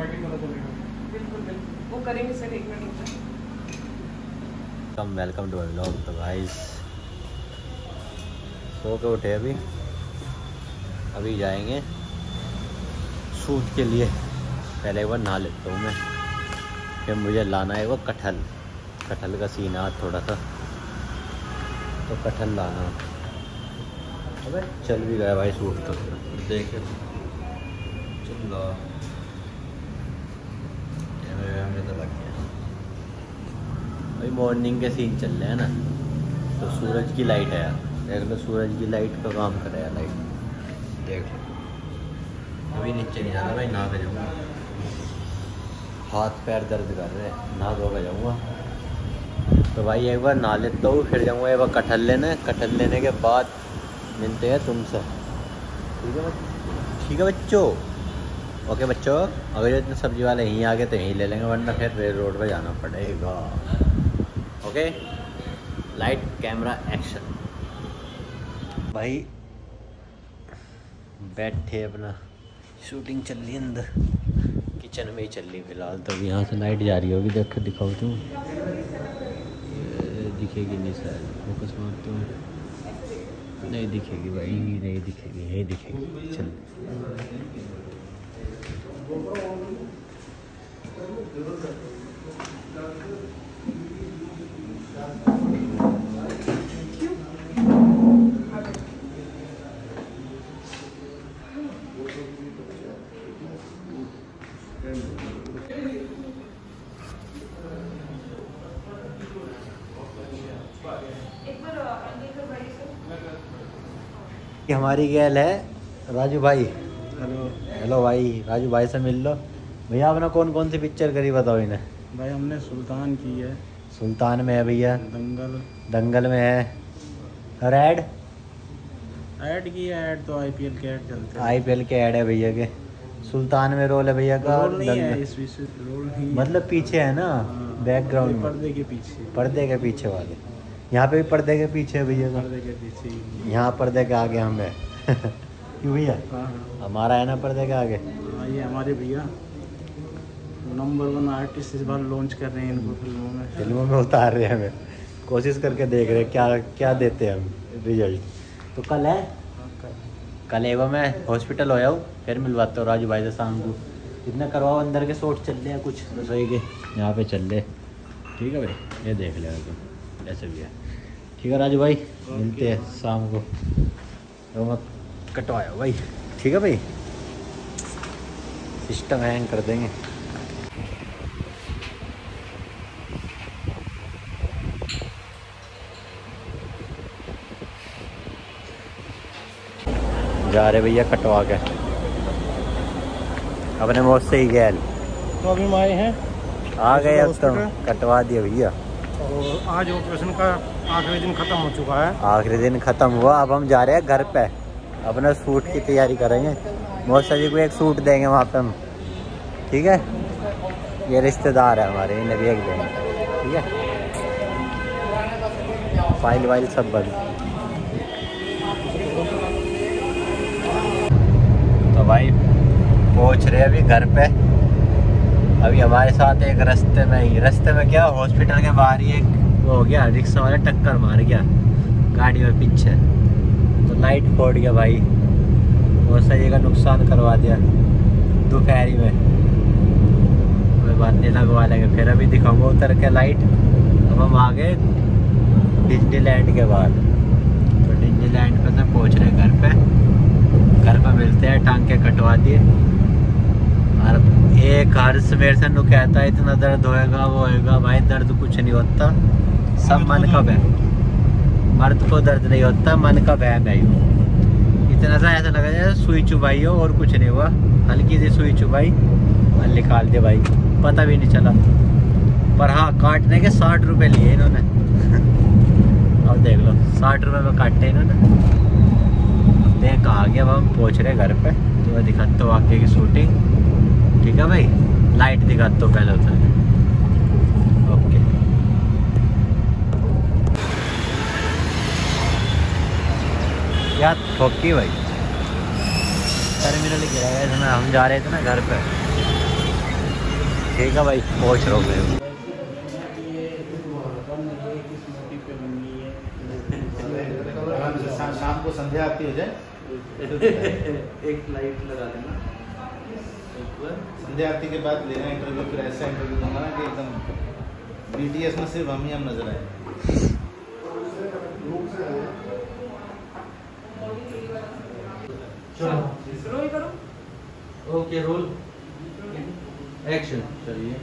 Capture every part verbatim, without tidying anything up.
बिल्कुल बिल्कुल वो करेंगे सर, एक मिनट रुको। Come welcome to my vlog. तो गाइस सो के उठे अभी अभी जाएंगे शूट के लिए। पहले एक बार नहा लेता हूँ मैं, फिर मुझे लाना है वो कटहल। कटहल का सीना थोड़ा सा, तो कटहल लाना। अबे चल भी गया भाई शूट तो देखे चल ला कैमरे तो लग गया। भाई मॉर्निंग के सीन चल रहे हैं ना, तो सूरज की लाइट है यार, देख लो सूरज की लाइट का काम कर रहा है लाइट, देख लो। अभी नीचे नहीं जाना भाई, नहा के जाऊँगा, हाथ पैर दर्द कर रहे हैं, नहा धो के जाऊँगा। तो भाई एक बार नहा लेता हूँ, फिर जाऊँगा एक बार कटहल लेने। कटहल लेने के बाद मिलते हैं तुमसे, ठीक है ठीक है बच्चों। ओके बच्चों, अगर जो सब्जी वाले यहीं आ गए तो यहीं ले लेंगे, वरना फिर रेल रोड पर जाना पड़ेगा। Okay light camera action. भाई बैठे अपना शूटिंग चल रही है अंदर, किचन में ही चल रही फिलहाल। तो अभी यहाँ से लाइट जा रही होगी, देख दिखाओ तुम, दिखेगी नहीं शायद, फोकस मारते हो नहीं दिखेगी भाई, नहीं दिखेगी, नहीं दिखेगी। चल हमारी गैल है राजू भाई। हेलो हेलो भाई, राजू भाई से मिल लो। भैया आपने कौन कौन सी पिक्चर करी बताओ इन्हें। भाई हमने सुल्तान की है, सुल्तान में है भैया, दंगल दंगल में है, रेड ऐड की है। ऐड तो आईपीएल के ऐड चलते हैं, आईपीएल के ऐड है भैया के। सुल्तान में रोल है भैया का, रोल नहीं है इस विषय, रोल नहीं मतलब पीछे है ना, बैकग्राउंड में, पर्दे के पीछे, पर्दे के पीछे वाले। यहाँ पे भी पर्दे के पीछे है भैया का, पर्दे के पीछे, यहाँ पर्दे के आगे हम है। क्यों भैया, हाँ हमारा है ना पर्दे के आगे। हाँ, ये हमारे भैया नंबर वन आर्टिस्ट इस बार लॉन्च कर रहे हैं इनको फिल्मों में, फिल्मों में उतार रहे हैं हमें, कोशिश करके देख रहे हैं क्या क्या देते हैं हम रिजल्ट। तो कल है, कल एवं मैं हॉस्पिटल हो जाऊँ, फिर मिलवाता हूँ राजू भाई से शाम को। इतना करवाओ, अंदर के शॉट चल रहे हैं कुछ रसोई के, यहाँ पे चल रहे। ठीक है भाई, ये देख लेगा तुम ऐसे भी है। ठीक है राजू भाई, मिलते हैं शाम को। तो मैं कटवाया भाई, ठीक है भाई, सिस्टम हैंग कर देंगे। जा रहे भैया कटवा के अपने मौत से ही गैल। तो अभी हम आए हैं, आ गए अब तो कटवा दिए भैया, और आज ऑपरेशन का आखिरी दिन खत्म हो चुका है। आखिरी दिन खत्म हुआ, अब हम जा रहे हैं घर पे, अपना सूट की तैयारी करेंगे। मौसा जी को एक सूट देंगे वहाँ पे हम, ठीक है। ये रिश्तेदार है हमारे, इन्हें भी एक देंगे, ठीक है। फाइल वाइल सब बंद। तो भाई पहुँच रहे अभी घर पे। अभी हमारे साथ एक रास्ते में ही, रास्ते में क्या, हॉस्पिटल के बाहर ही एक वो हो गया, रिक्शा वाला टक्कर मार गया गाड़ी में पीछे, तो लाइट फोड़ गया भाई, बहुत सही का नुकसान करवा दिया दोपहरी में। कोई बात नहीं, लगवा लेंगे फिर। अभी दिखाऊंगा उतर के लाइट। अब हम आ गए डिज्नीलैंड के बाद, तो डिज्नीलैंड पे से पहुँच रहे घर पे। घर पे मिलते हैं, टांके कटवा दिए। और एक हर्ष मेरे से नु कहता है इतना दर्द होएगा वो होएगा, भाई दर्द कुछ नहीं होता, सब मन का बहम। मर्द को दर्द नहीं होता, मन का बहम है। इतना सा ऐसा लगा जैसे सुई चुभाई हो, और कुछ नहीं हुआ, हल्की सी सुई चुभाई और निकाल दे भाई, पता भी नहीं चला। पर हाँ, काटने के साठ रुपए लिए इन्होंने। अब देख लो, साठ रुपए में काटे इन्होंने। देख कहा गया, अब हम पहुँच रहे घर पे, तो मैं दिखाता हूँ आगे की शूटिंग, ठीक है भाई। लाइट दिखाता हूँ पहले उतर के, ओके। क्या ठोकी भाई, टर्मिनल गिरा है इसमें। हम जा रहे थे ना घर पे, ठीक है भाई, पहुँच रहे हो गए। शाम को संध्या आती हो जाए एक लाइट लगा देना, संध्या आरती के बाद लेना इंटरव्यू, फिर ऐसा इंटरव्यू दूंगा ना कि एकदम बीटीएस में सिर्फ हम ही हम नजर आए। रोल करो। Okay roll action. चलिए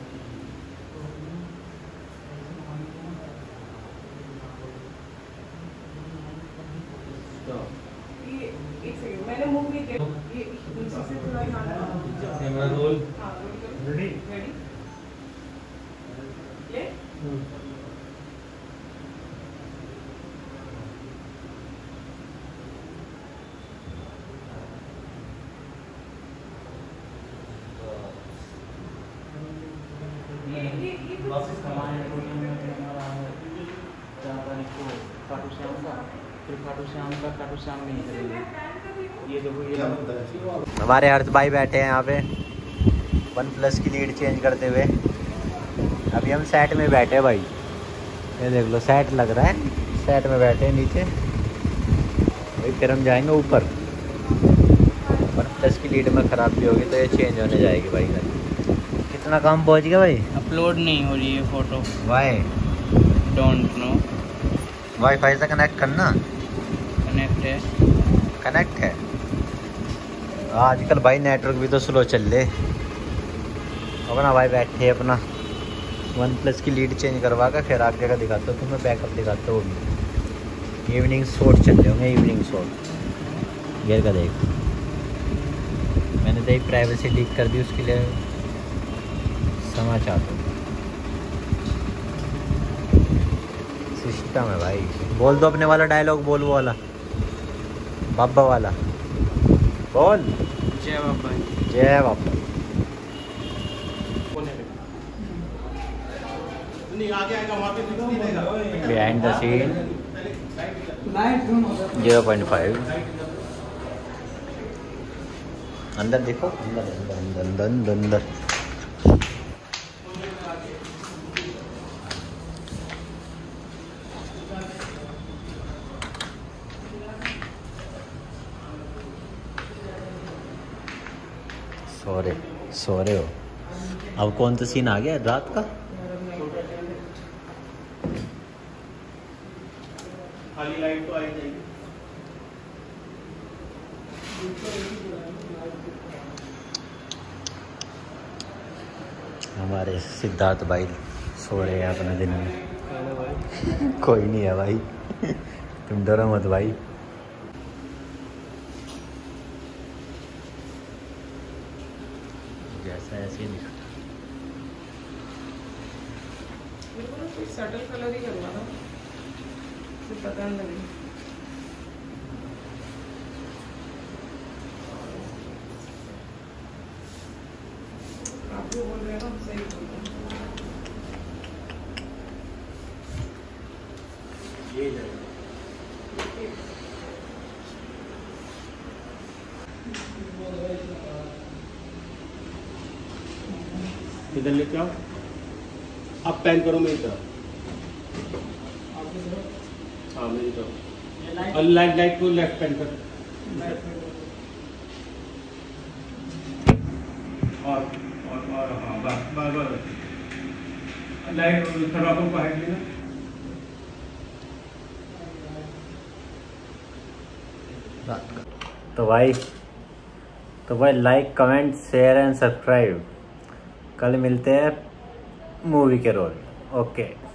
ये एक सेकंड, मैंने मूव नहीं किया, ये नीचे से थोड़ा ध्यान। Camera roll. हाँ, रोल करो। रेडी रेडी ले। ये ये ये वापस कमाए खाटू श्याम का, फिर खाटू श्याम का खाटू श्याम नहीं करेंगे। ये देखो ये हमारे हर्ष भाई बैठे हैं यहाँ पे वन प्लस की लीड चेंज करते हुए। अभी हम सेट में बैठे हैं भाई, ये देख लो सेट लग रहा है, सेट में बैठे हैं नीचे भाई। फिर हम जाएंगे ऊपर, वन प्लस की लीड में ख़राबी होगी तो ये चेंज होने जाएगी भाई घर। कितना काम पहुँच गया भाई? अपलोड नहीं हो रही है photo. Why don't know. Wifi से कनेक्ट करना। कनेक्ट है, कनेक्ट है। आजकल भाई नेटवर्क भी तो स्लो चल रहे। अपना भाई बैठे अपना वन प्लस की लीड चेंज करवा कर फिर आगे का दिखाता हूँ तुम्हें, बैकअप दिखाता हूँ। भी इवनिंग शॉट चल रहे होंगे, इवनिंग शॉट। गेर का देख, मैंने तो एक प्राइवेसी लीक कर दी, उसके लिए क्षमा चाहता हूँ। सिस्टम है भाई। बोल दो अपने वाला डायलॉग, बोल वो वाला बाबा वाला बोल। जय बाबा। जय बाबा। Behind the scene zero point five. अंदर देखो, अंदर अंदर अंदर अंदर अंदर। सो रहे सो रहे हो। अब कौन सा सीन आ गया रात का? खाली लाइट तो आई जाएगी। हमारे सिद्धार्थ भाई सो रहे हैं अपने दिन में। कोई नहीं है भाई, तुम डरो मत भाई। जैसा ऐसे ही दिखा। बिल्कुल कोई सटल कलर ही करवा दो, फिर पता नहीं लगे। आप जो बोल रहे हैं ना सही बोल रहे हैं। ये जाएगा। इधर लेके आओ, अब पैन करो मेरी तरफ। हाँ मेरी तरफ। और लाइट लाइट को लेफ्ट पैन कर। और और और हाँ बस बस बस। लाइट थर्माकोल को हाइट लेना। तो भाई तो भाई like comment share and subscribe. कल मिलते हैं मूवी के रोल। ओके।